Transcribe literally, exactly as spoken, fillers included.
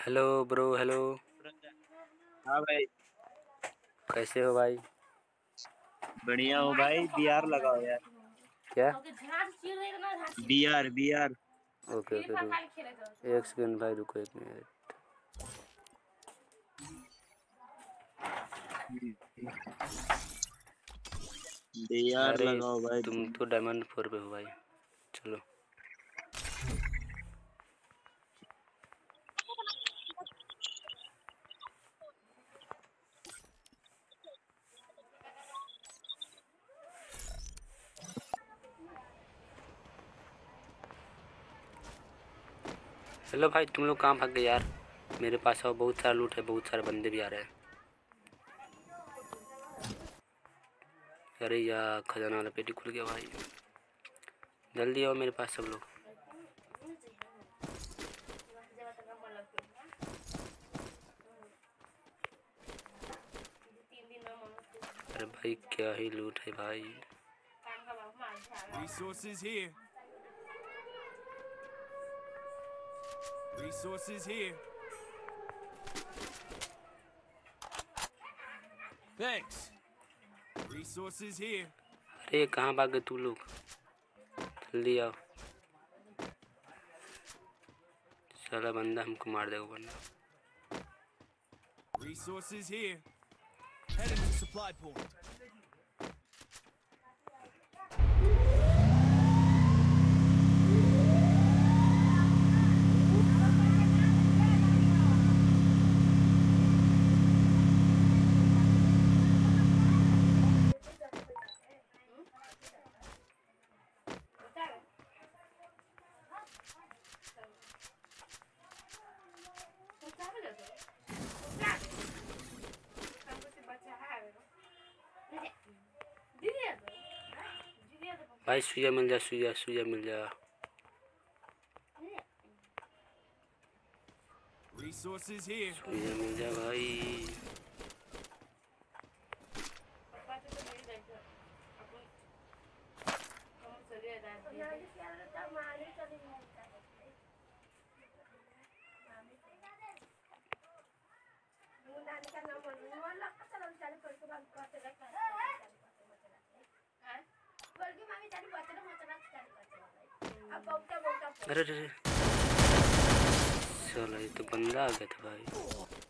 Hello bro. Hello. हाँ भाई। कैसे हो भाई? बढ़िया हो भाई। बीआर लगाओ यार। क्या? B R B R. ओके ओके रुक एक सेकंड भाई, रुको एक मिनट। बीआर अरे लगाओ भाई तुम तुम। तो डायमंड फोर पे हो भाई। चलो। हेलो भाई, तुम लोग कहाँ भाग गए यार? मेरे पास और बहुत सारा लूट है, बहुत सारे बंदे भी आ रहे हैं। अरे यार, खजाना वाला पेटी खुल गया भाई। जल्दी आओ मेरे पास सब लोग। अरे भाई क्या ही लूट है भाई। Resources here. Resources here. Thanks. Resources here. अरे कहाँ भाग गए तू लोग? जल्दी आओ। साला बंदा हमको मार देगा वरना। Resources here. Heading to supply point. भाई सुइया मिल जा, सुइया सुइया मिल जा। Resources here. सुइया मिल जा भाई। अरे अरे साला ये तो बंदा आ गया था भाई।